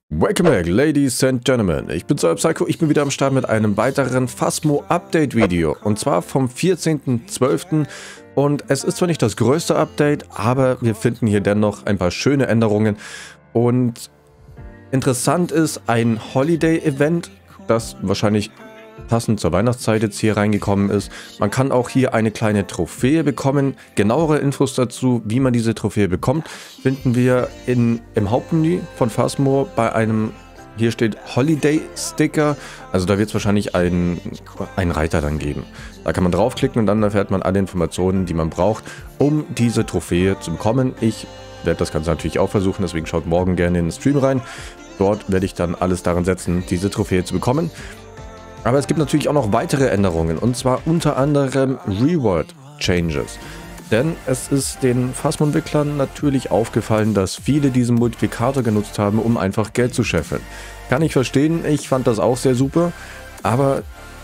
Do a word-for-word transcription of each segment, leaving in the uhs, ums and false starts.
Welcome back, Ladies and Gentlemen. Ich bin Psycho, ich bin wieder am Start mit einem weiteren Phasmo-Update-Video. Und zwar vom vierzehnten zwölften Und es ist zwar nicht das größte Update, aber wir finden hier dennoch ein paar schöne Änderungen. Und interessant ist ein Holiday-Event, das wahrscheinlich passend zur Weihnachtszeit jetzt hier reingekommen ist. Man kann auch hier eine kleine Trophäe bekommen. Genauere Infos dazu, wie man diese Trophäe bekommt, finden wir in, im Hauptmenü von Phasmo bei einem, hier steht Holiday Sticker. Also da wird es wahrscheinlich einen, einen Reiter dann geben. Da kann man draufklicken und dann erfährt man alle Informationen, die man braucht, um diese Trophäe zu bekommen. Ich werde das Ganze natürlich auch versuchen, deswegen schaut morgen gerne in den Stream rein. Dort werde ich dann alles daran setzen, diese Trophäe zu bekommen. Aber es gibt natürlich auch noch weitere Änderungen, und zwar unter anderem Reward Changes. Denn es ist den Phasmo-Entwicklern natürlich aufgefallen, dass viele diesen Multiplikator genutzt haben, um einfach Geld zu scheffeln. Kann ich verstehen, ich fand das auch sehr super, aber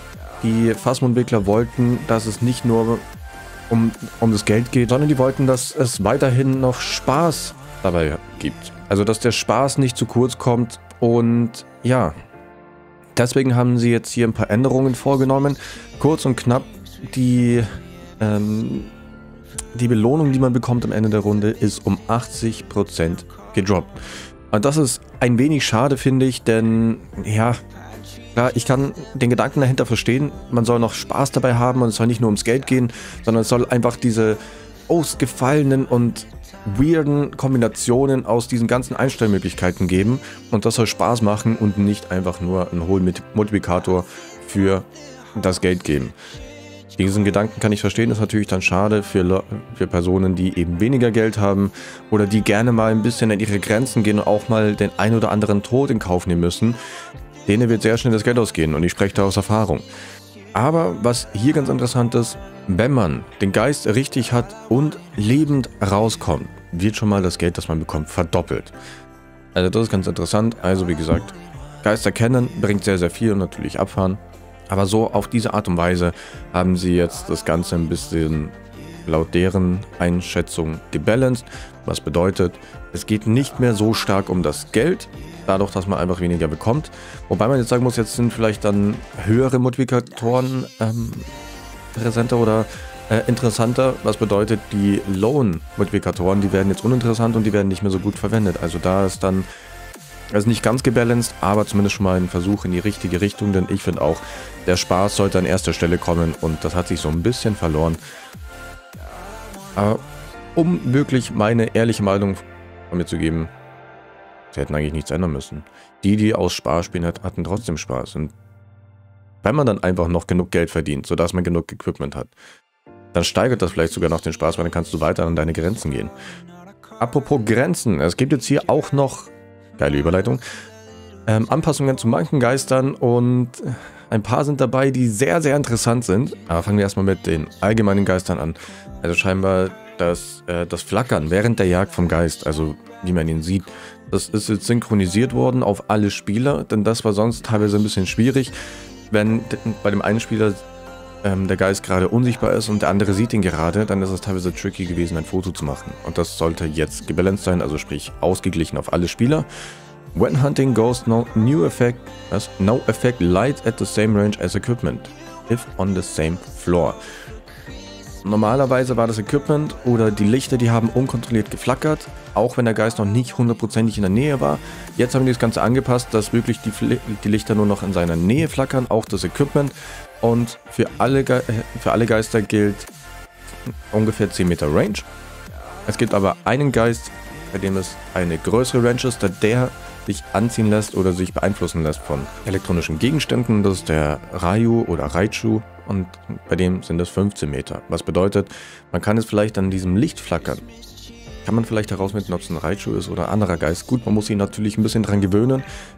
die Phasmo-Entwickler wollten, dass es nicht nur um, um das Geld geht, sondern die wollten, dass es weiterhin noch Spaß dabei gibt. Also dass der Spaß nicht zu kurz kommt und ja... Deswegen haben sie jetzt hier ein paar Änderungen vorgenommen. Kurz und knapp, die, ähm, die Belohnung, die man bekommt am Ende der Runde, ist um achtzig Prozent gedroppt. Und das ist ein wenig schade, finde ich, denn, ja, klar, ich kann den Gedanken dahinter verstehen, man soll noch Spaß dabei haben und es soll nicht nur ums Geld gehen, sondern es soll einfach diese ausgefallenen und weirden Kombinationen aus diesen ganzen Einstellmöglichkeiten geben, und das soll Spaß machen und nicht einfach nur einen hohen Multiplikator für das Geld geben. Diesen Gedanken kann ich verstehen, ist natürlich dann schade für, für Personen, die eben weniger Geld haben oder die gerne mal ein bisschen an ihre Grenzen gehen und auch mal den ein oder anderen Tod in Kauf nehmen müssen. Denen wird sehr schnell das Geld ausgehen, und ich spreche da aus Erfahrung. Aber was hier ganz interessant ist, wenn man den Geist richtig hat und lebend rauskommt, wird schon mal das Geld, das man bekommt, verdoppelt. Also das ist ganz interessant. Also wie gesagt, Geist erkennen bringt sehr, sehr viel und natürlich abfahren. Aber so auf diese Art und Weise haben sie jetzt das Ganze ein bisschen laut deren Einschätzung gebalanced. Was bedeutet, es geht nicht mehr so stark um das Geld, dadurch, dass man einfach weniger bekommt. Wobei man jetzt sagen muss, jetzt sind vielleicht dann höhere Multiplikatoren ähm, präsenter oder äh, interessanter. Was bedeutet, die Loan-Multiplikatoren, die werden jetzt uninteressant und die werden nicht mehr so gut verwendet. Also da ist dann, also nicht ganz gebalanced, aber zumindest schon mal ein Versuch in die richtige Richtung, denn ich finde auch, der Spaß sollte an erster Stelle kommen und das hat sich so ein bisschen verloren. Aber um wirklich meine ehrliche Meinung von mir zu geben, sie hätten eigentlich nichts ändern müssen. Die, die aus Spaß spielen, hatten trotzdem Spaß. Und wenn man dann einfach noch genug Geld verdient, sodass man genug Equipment hat, dann steigert das vielleicht sogar noch den Spaß, weil dann kannst du weiter an deine Grenzen gehen. Apropos Grenzen, es gibt jetzt hier auch noch, geile Überleitung, ähm, Anpassungen zu manchen Geistern, und ein paar sind dabei, die sehr, sehr interessant sind. Aber fangen wir erstmal mit den allgemeinen Geistern an. Also scheinbar das, äh, das Flackern während der Jagd vom Geist, also wie man ihn sieht, das ist jetzt synchronisiert worden auf alle Spieler, denn das war sonst teilweise ein bisschen schwierig, wenn bei dem einen Spieler ähm, der Geist gerade unsichtbar ist und der andere sieht ihn gerade, dann ist es teilweise tricky gewesen, ein Foto zu machen. Und das sollte jetzt gebalanced sein, also sprich ausgeglichen auf alle Spieler. When hunting ghost, no new effect, as no effect light at the same range as equipment, if on the same floor. Normalerweise war das Equipment oder die Lichter, die haben unkontrolliert geflackert, auch wenn der Geist noch nicht hundertprozentig in der Nähe war. Jetzt haben die das Ganze angepasst, dass wirklich die, die Lichter nur noch in seiner Nähe flackern, auch das Equipment. Und für alle, Ge für alle Geister gilt ungefähr zehn Meter Range. Es gibt aber einen Geist, bei dem es eine größere Range ist, da der sich anziehen lässt oder sich beeinflussen lässt von elektronischen Gegenständen. Das ist der Ryu oder Raichu, und bei dem sind es fünfzehn Meter. Was bedeutet, man kann es vielleicht an diesem Licht flackern. Kann man vielleicht herausfinden, ob es ein Raichu ist oder ein anderer Geist. Gut, man muss ihn natürlich ein bisschen dran gewöhnen.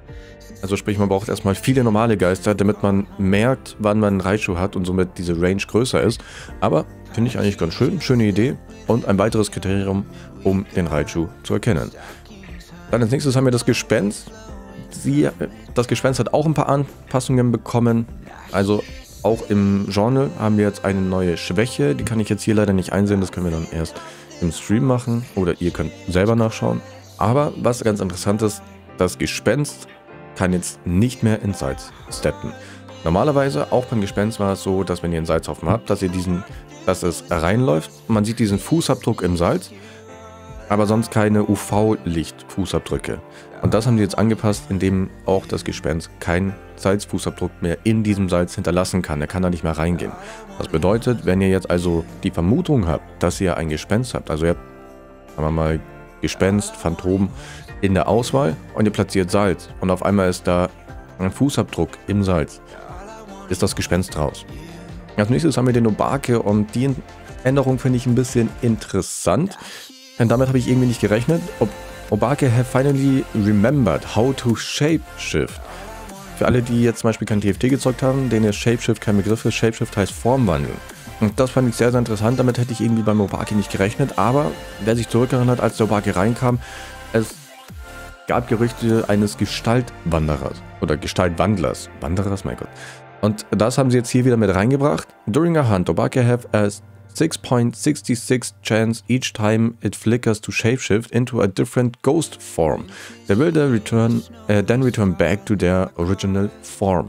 Also sprich, man braucht erstmal viele normale Geister, damit man merkt, wann man einen Raichu hat und somit diese Range größer ist. Aber finde ich eigentlich ganz schön, schöne Idee und ein weiteres Kriterium, um den Raichu zu erkennen. Dann als nächstes haben wir das Gespenst. Sie, das Gespenst hat auch ein paar Anpassungen bekommen. Also auch im Genre haben wir jetzt eine neue Schwäche. Die kann ich jetzt hier leider nicht einsehen. Das können wir dann erst im Stream machen. Oder ihr könnt selber nachschauen. Aber was ganz interessant ist, das Gespenst kann jetzt nicht mehr ins Salz steppen. Normalerweise, auch beim Gespenst war es so, dass wenn ihr einen Salzhaufen habt, dass ihr diesen, dass es reinläuft, man sieht diesen Fußabdruck im Salz, aber sonst keine U V-Licht-Fußabdrücke. Und das haben sie jetzt angepasst, indem auch das Gespenst keinen Salzfußabdruck mehr in diesem Salz hinterlassen kann. Er kann da nicht mehr reingehen. Das bedeutet, wenn ihr jetzt also die Vermutung habt, dass ihr ein Gespenst habt, also ihr habt, sagen wir mal, Gespenst, Phantom in der Auswahl und ihr platziert Salz und auf einmal ist da ein Fußabdruck im Salz, ist das Gespenst raus. Als nächstes haben wir den Obake und die Änderung finde ich ein bisschen interessant, denn damit habe ich irgendwie nicht gerechnet. Ob Obake have finally remembered how to shapeshift. Für alle, die jetzt zum Beispiel kein T F T gezockt haben, denen ist Shapeshift kein Begriff ist, Shapeshift heißt Formwandeln. Und das fand ich sehr, sehr interessant, damit hätte ich irgendwie beim Obake nicht gerechnet, aber wer sich zurückerinnert, als der Obake reinkam, es gab Gerüchte eines Gestaltwanderers oder Gestaltwandlers. Wanderers, mein Gott. Und das haben sie jetzt hier wieder mit reingebracht. During a hunt, Obake have a six point six six chance each time it flickers to shapeshift into a different ghost form. They will then return, uh, then return back to their original form.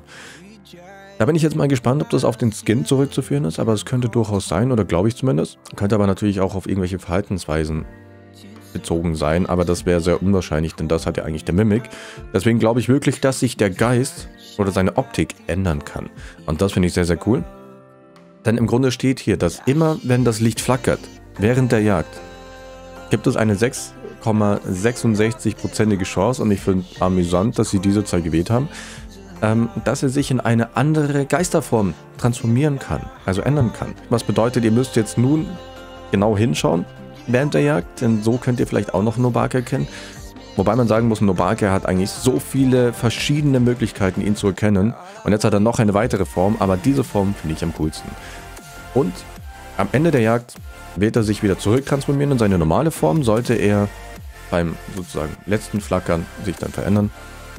Da bin ich jetzt mal gespannt, ob das auf den Skin zurückzuführen ist, aber es könnte durchaus sein, oder glaube ich zumindest. Könnte aber natürlich auch auf irgendwelche Verhaltensweisen bezogen sein, aber das wäre sehr unwahrscheinlich, denn das hat ja eigentlich der Mimic. Deswegen glaube ich wirklich, dass sich der Geist oder seine Optik ändern kann. Und das finde ich sehr, sehr cool. Denn im Grunde steht hier, dass immer, wenn das Licht flackert, während der Jagd, gibt es eine sechs Komma sechsundsechzig prozentige Chance, und ich finde amüsant, dass sie diese Zahl gewählt haben, ähm, dass er sich in eine andere Geisterform transformieren kann, also ändern kann. Was bedeutet, ihr müsst jetzt nun genau hinschauen während der Jagd, denn so könnt ihr vielleicht auch noch einen Obake erkennen. Wobei man sagen muss, ein Obake hat eigentlich so viele verschiedene Möglichkeiten, ihn zu erkennen. Und jetzt hat er noch eine weitere Form, aber diese Form finde ich am coolsten. Und am Ende der Jagd wird er sich wieder zurücktransformieren in seine normale Form, sollte er beim sozusagen letzten Flackern sich dann verändern.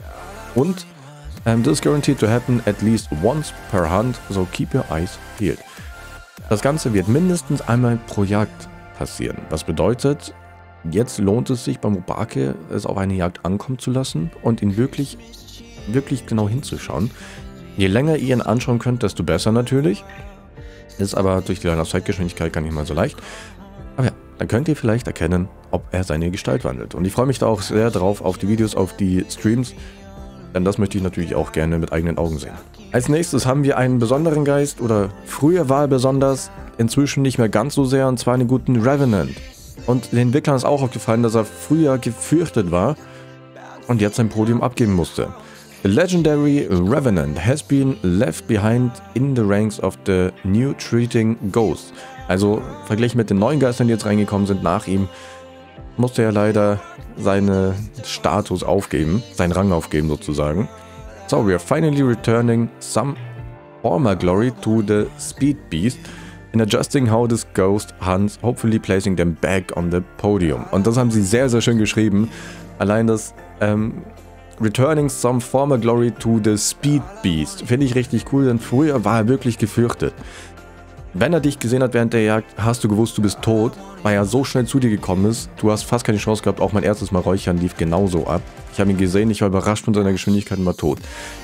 Und um, this is guaranteed to happen at least once per hunt, so keep your eyes peeled. Das Ganze wird mindestens einmal pro Jagd passieren. Was bedeutet, jetzt lohnt es sich beim Obake, es auf eine Jagd ankommen zu lassen und ihn wirklich, wirklich genau hinzuschauen. Je länger ihr ihn anschauen könnt, desto besser natürlich. Ist aber durch die Line-of-Sight-Geschwindigkeit gar nicht mal so leicht. Aber ja, dann könnt ihr vielleicht erkennen, ob er seine Gestalt wandelt. Und ich freue mich da auch sehr drauf auf die Videos, auf die Streams. Denn das möchte ich natürlich auch gerne mit eigenen Augen sehen. Als nächstes haben wir einen besonderen Geist, oder früher war er besonders, inzwischen nicht mehr ganz so sehr, und zwar einen guten Revenant. Und den Entwicklern ist auch aufgefallen, dass er früher gefürchtet war und jetzt sein Podium abgeben musste. The legendary Revenant has been left behind in the ranks of the new treating ghosts. Also verglichen mit den neuen Geistern, die jetzt reingekommen sind nach ihm, musste er leider seinen Status aufgeben, seinen Rang aufgeben sozusagen. So, we are finally returning some former glory to the Speed Beast in adjusting how this ghost hunts, hopefully placing them back on the podium. Und das haben sie sehr, sehr schön geschrieben. Allein das ähm, Returning some former glory to the Speed Beast finde ich richtig cool, denn früher war er wirklich gefürchtet. Wenn er dich gesehen hat während der Jagd, hast du gewusst, du bist tot, weil er so schnell zu dir gekommen ist. Du hast fast keine Chance gehabt, auch mein erstes Mal Räuchern lief genauso ab. Ich habe ihn gesehen, ich war überrascht von seiner Geschwindigkeit und war tot.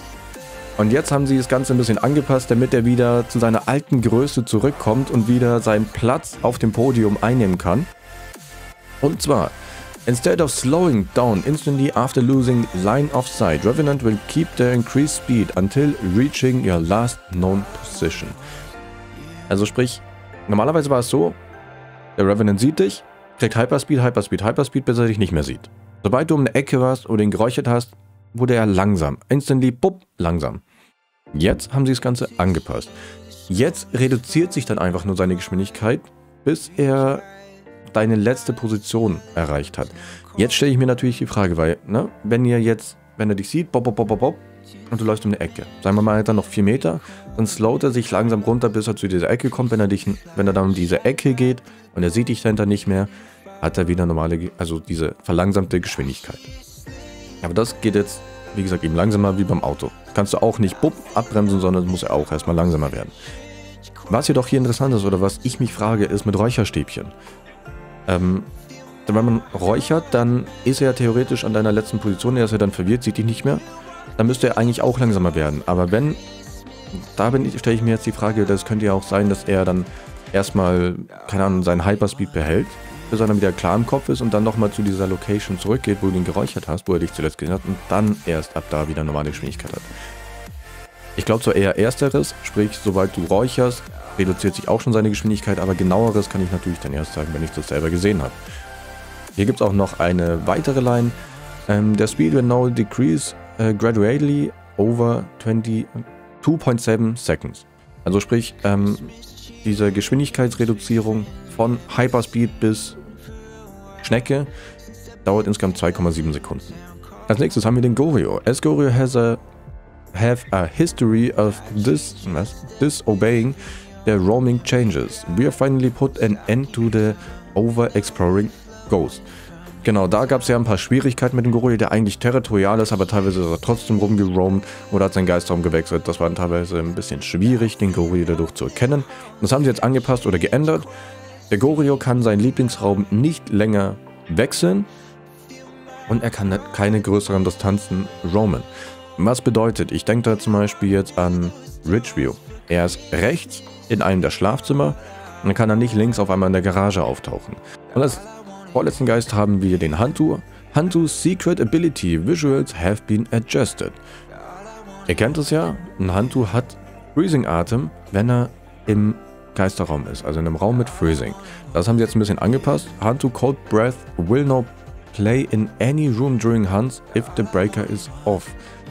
Und jetzt haben sie das Ganze ein bisschen angepasst, damit er wieder zu seiner alten Größe zurückkommt und wieder seinen Platz auf dem Podium einnehmen kann. Und zwar, instead of slowing down instantly after losing line of sight, Revenant will keep their increased speed until reaching your last known position. Also sprich, normalerweise war es so, der Revenant sieht dich, kriegt Hyperspeed, Hyperspeed, Hyperspeed, bis er dich nicht mehr sieht. Sobald du um eine Ecke warst oder ihn geräuchert hast, wurde er langsam. Instantly, bupp, langsam. Jetzt haben sie das Ganze angepasst. Jetzt reduziert sich dann einfach nur seine Geschwindigkeit, bis er deine letzte Position erreicht hat. Jetzt stelle ich mir natürlich die Frage, weil, ne, wenn ihr jetzt, wenn er dich sieht, bop, bop, bop, bop, bop, und du läufst um eine Ecke. Sagen wir mal dann noch vier Meter, dann slowt er sich langsam runter, bis er zu dieser Ecke kommt. Wenn er, dich, wenn er dann um diese Ecke geht und er sieht dich dahinter nicht mehr, hat er wieder normale, also diese verlangsamte Geschwindigkeit. Aber das geht jetzt, wie gesagt, eben langsamer wie beim Auto. Kannst du auch nicht bupp abbremsen, sondern muss er auch erstmal langsamer werden. Was jedoch hier interessant ist, oder was ich mich frage, ist mit Räucherstäbchen. Ähm, wenn man räuchert, dann ist er theoretisch an deiner letzten Position, er ist ja dann verwirrt, sieht dich nicht mehr. Dann müsste er eigentlich auch langsamer werden. Aber wenn, da stelle ich mir jetzt die Frage, das könnte ja auch sein, dass er dann erstmal, keine Ahnung, seinen Hyperspeed behält, bis er dann wieder klar im Kopf ist und dann nochmal zu dieser Location zurückgeht, wo du ihn geräuchert hast, wo er dich zuletzt gesehen hat und dann erst ab da wieder normale Geschwindigkeit hat. Ich glaube so eher Ersteres, sprich, sobald du räucherst, reduziert sich auch schon seine Geschwindigkeit, aber genaueres kann ich natürlich dann erst sagen, wenn ich das selber gesehen habe. Hier gibt es auch noch eine weitere Line. Um, the speed will now decrease uh, gradually over two point seven seconds. Also sprich, ähm, diese Geschwindigkeitsreduzierung von Hyperspeed bis Schnecke dauert insgesamt zwei Komma sieben Sekunden. Als nächstes haben wir den Goryo. As Goryo has a have a history of dis, disobeying the roaming changes, we have finally put an end to the over-exploring ghost. Genau, da gab es ja ein paar Schwierigkeiten mit dem Goryo, der eigentlich territorial ist, aber teilweise ist er trotzdem rumgeroamt oder hat seinen Geisterraum gewechselt. Das war dann teilweise ein bisschen schwierig, den Goryo dadurch zu erkennen. Das haben sie jetzt angepasst oder geändert. Der Goryo kann seinen Lieblingsraum nicht länger wechseln und er kann keine größeren Distanzen roamen. Was bedeutet, ich denke da zum Beispiel jetzt an Ridgeview. Er ist rechts in einem der Schlafzimmer und dann kann er nicht links auf einmal in der Garage auftauchen. Und als vorletzten Geist haben wir den Hantu. Hantu's Secret Ability Visuals have been adjusted. Ihr kennt es ja, ein Hantu hat Freezing Atem, wenn er im Geisterraum ist, also in einem Raum mit Freezing. Das haben sie jetzt ein bisschen angepasst. Hantu Cold Breath will now play in any room during hunts if the breaker is off.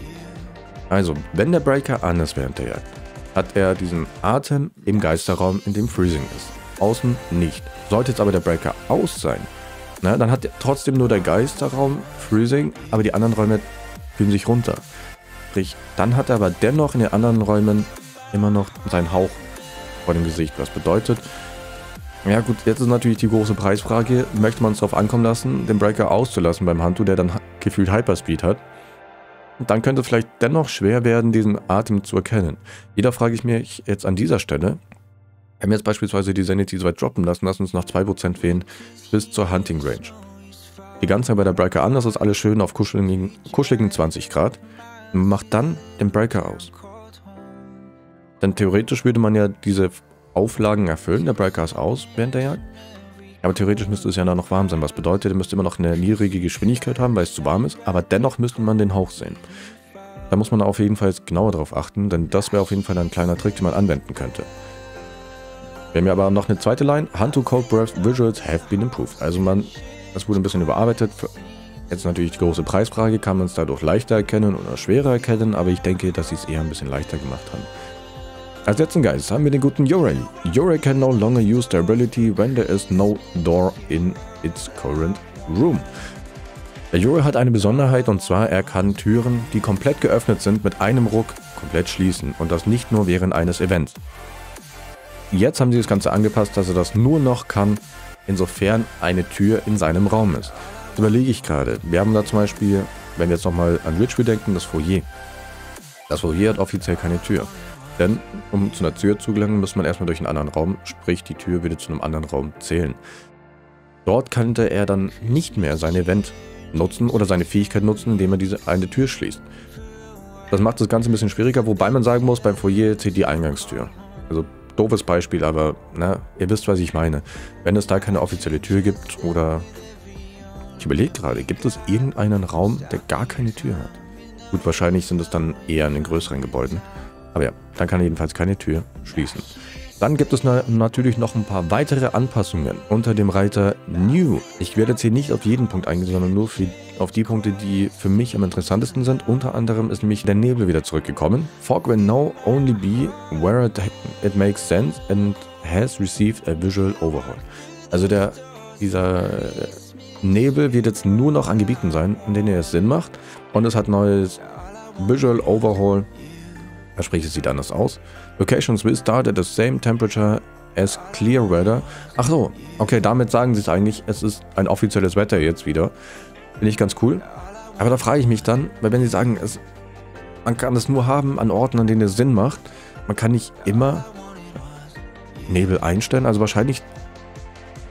Also, wenn der Breaker an ist während der Jagd, hat er diesen Atem im Geisterraum, in dem Freezing ist. Außen nicht. Sollte jetzt aber der Breaker aus sein, na, dann hat trotzdem nur der Geisterraum Freezing, aber die anderen Räume fühlen sich runter. Sprich, dann hat er aber dennoch in den anderen Räumen immer noch seinen Hauch vor dem Gesicht. Was bedeutet, ja gut, jetzt ist natürlich die große Preisfrage, möchte man es darauf ankommen lassen, den Breaker auszulassen beim Hantu, der dann gefühlt Hyperspeed hat. Und dann könnte es vielleicht dennoch schwer werden, diesen Atem zu erkennen. Jeder frage ich mich jetzt an dieser Stelle, wir haben jetzt beispielsweise die Sanity so weit droppen lassen, lass uns nach zwei Prozent wählen, bis zur Hunting Range. Die ganze Zeit bei der Breaker an, das ist alles schön auf kuscheligen, kuscheligen zwanzig Grad. Und macht dann den Breaker aus. Denn theoretisch würde man ja diese Auflagen erfüllen, der Breaker ist aus während der Jagd. Aber theoretisch müsste es ja dann noch warm sein, was bedeutet, er müsste immer noch eine niedrige Geschwindigkeit haben, weil es zu warm ist, aber dennoch müsste man den Hauch sehen. Da muss man auf jeden Fall genauer drauf achten, denn das wäre auf jeden Fall ein kleiner Trick, den man anwenden könnte. Wir haben ja aber noch eine zweite Line. Hantu Cold Breath Visuals have been improved. Also man, das wurde ein bisschen überarbeitet. Jetzt natürlich die große Preisfrage, kann man es dadurch leichter erkennen oder schwerer erkennen, aber ich denke, dass sie es eher ein bisschen leichter gemacht haben. Als letzten Geist haben wir den guten Yorei. Yorei can no longer use their ability when there is no door in its current room. Der Yorei hat eine Besonderheit und zwar, er kann Türen, die komplett geöffnet sind, mit einem Ruck komplett schließen und das nicht nur während eines Events. Jetzt haben sie das Ganze angepasst, dass er das nur noch kann, insofern eine Tür in seinem Raum ist. Das überlege ich gerade. Wir haben da zum Beispiel, wenn wir jetzt nochmal an Ridgeview denken, das Foyer. Das Foyer hat offiziell keine Tür. Denn um zu einer Tür zu gelangen, muss man erstmal durch einen anderen Raum, sprich die Tür würde zu einem anderen Raum zählen. Dort könnte er dann nicht mehr sein Event nutzen oder seine Fähigkeit nutzen, indem er diese eine Tür schließt. Das macht das Ganze ein bisschen schwieriger, wobei man sagen muss, beim Foyer zählt die Eingangstür. Also doofes Beispiel, aber na, ihr wisst, was ich meine. Wenn es da keine offizielle Tür gibt oder... Ich überlege gerade, gibt es irgendeinen Raum, der gar keine Tür hat? Gut, wahrscheinlich sind es dann eher in den größeren Gebäuden. Aber ja, dann kann er jedenfalls keine Tür schließen. Dann gibt es na natürlich noch ein paar weitere Anpassungen unter dem Reiter New. Ich werde jetzt hier nicht auf jeden Punkt eingehen, sondern nur für, auf die Punkte, die für mich am interessantesten sind. Unter anderem ist nämlich der Nebel wieder zurückgekommen. Fog will now only be where it, it makes sense and has received a visual overhaul. Also der, dieser Nebel wird jetzt nur noch an Gebieten sein, in denen es Sinn macht. Und es hat neues Visual Overhaul. Sprich, es sieht anders aus. Locations will start at the same temperature as clear weather. Ach so, okay, damit sagen sie es eigentlich, es ist ein offizielles Wetter jetzt wieder. Finde ich ganz cool. Aber da frage ich mich dann, weil wenn sie sagen, es, man kann es nur haben an Orten, an denen es Sinn macht, man kann nicht immer Nebel einstellen. Also wahrscheinlich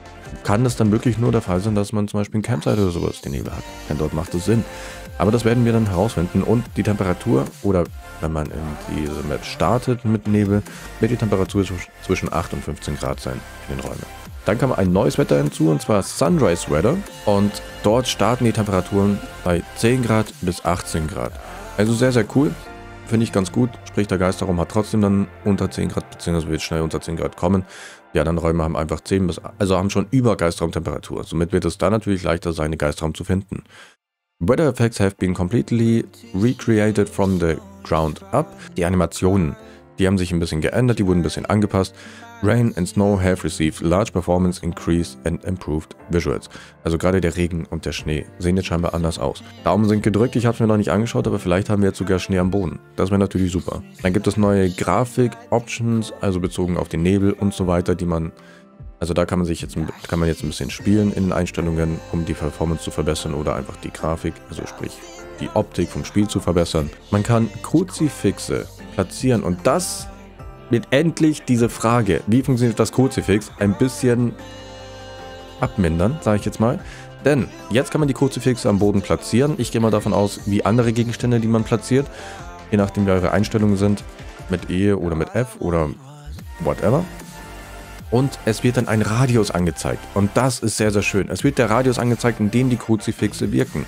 kann es dann wirklich nur der Fall sein, dass man zum Beispiel ein Campsite oder sowas den Nebel hat. Denn dort macht es Sinn. Aber das werden wir dann herausfinden. Und die Temperatur, oder wenn man in diese Map startet mit Nebel, wird die Temperatur zwischen acht und fünfzehn Grad sein in den Räumen. Dann kam ein neues Wetter hinzu, und zwar Sunrise Weather. Und dort starten die Temperaturen bei zehn Grad bis achtzehn Grad. Also sehr, sehr cool. Finde ich ganz gut. Sprich, der Geisterraum hat trotzdem dann unter zehn Grad, beziehungsweise wird schnell unter zehn Grad kommen. Die anderen Räume haben einfach zehn bis, also haben schon über Geisterraumtemperatur. Somit wird es da natürlich leichter sein, den Geisterraum zu finden. Weather effects have been completely recreated from the ground up. Die Animationen, die haben sich ein bisschen geändert, die wurden ein bisschen angepasst. Rain and Snow have received large performance increase and improved visuals. Also gerade der Regen und der Schnee sehen jetzt scheinbar anders aus. Daumen sind gedrückt, ich habe es mir noch nicht angeschaut, aber vielleicht haben wir jetzt sogar Schnee am Boden. Das wäre natürlich super. Dann gibt es neue Grafik-Options, also bezogen auf den Nebel und so weiter, die man... Also da kann man sich jetzt, kann man jetzt ein bisschen spielen in den Einstellungen, um die Performance zu verbessern oder einfach die Grafik, also sprich die Optik vom Spiel zu verbessern. Man kann Kruzifixe platzieren, und das wird endlich diese Frage, wie funktioniert das Kruzifix, ein bisschen abmindern, sage ich jetzt mal. Denn jetzt kann man die Kruzifixe am Boden platzieren. Ich gehe mal davon aus, wie andere Gegenstände, die man platziert, je nachdem wie eure Einstellungen sind, mit E oder mit F oder whatever. Und es wird dann ein Radius angezeigt. Und das ist sehr, sehr schön. Es wird der Radius angezeigt, in dem die Kruzifixe wirken.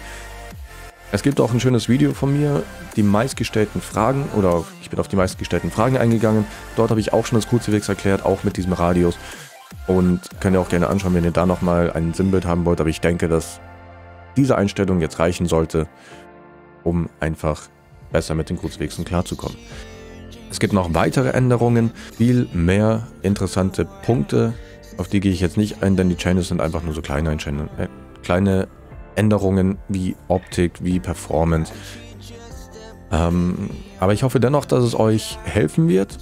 Es gibt auch ein schönes Video von mir, die meistgestellten Fragen, oder ich bin auf die meistgestellten Fragen eingegangen. Dort habe ich auch schon das Kruzifix erklärt, auch mit diesem Radius. Und könnt ihr auch gerne anschauen, wenn ihr da nochmal ein Sinnbild haben wollt. Aber ich denke, dass diese Einstellung jetzt reichen sollte, um einfach besser mit den Kruzifixen klarzukommen. Es gibt noch weitere Änderungen, viel mehr interessante Punkte, auf die gehe ich jetzt nicht ein, denn die Changes sind einfach nur so kleine, äh, kleine Änderungen wie Optik, wie Performance. Ähm, aber ich hoffe dennoch, dass es euch helfen wird.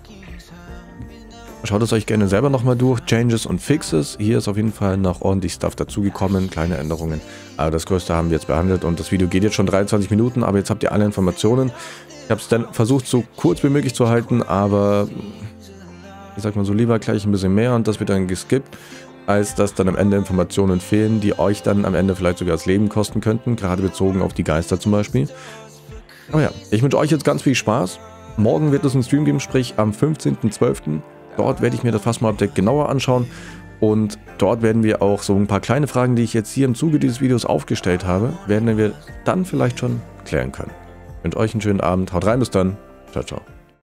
Schaut es euch gerne selber nochmal durch, Changes und Fixes. Hier ist auf jeden Fall noch ordentlich Stuff dazugekommen, kleine Änderungen. Aber das Größte haben wir jetzt behandelt, und das Video geht jetzt schon dreiundzwanzig Minuten, aber jetzt habt ihr alle Informationen. Ich habe es dann versucht, so kurz wie möglich zu halten, aber ich sag mal so, lieber gleich ein bisschen mehr und das wird dann geskippt, als dass dann am Ende Informationen fehlen, die euch dann am Ende vielleicht sogar das Leben kosten könnten, gerade bezogen auf die Geister zum Beispiel. Aber ja, ich wünsche euch jetzt ganz viel Spaß. Morgen wird es einen Stream geben, sprich am fünfzehnten zwölften Dort werde ich mir das Phasmo-Update genauer anschauen, und dort werden wir auch so ein paar kleine Fragen, die ich jetzt hier im Zuge dieses Videos aufgestellt habe, werden wir dann vielleicht schon klären können. Ich wünsche euch einen schönen Abend, haut rein, bis dann, ciao, ciao.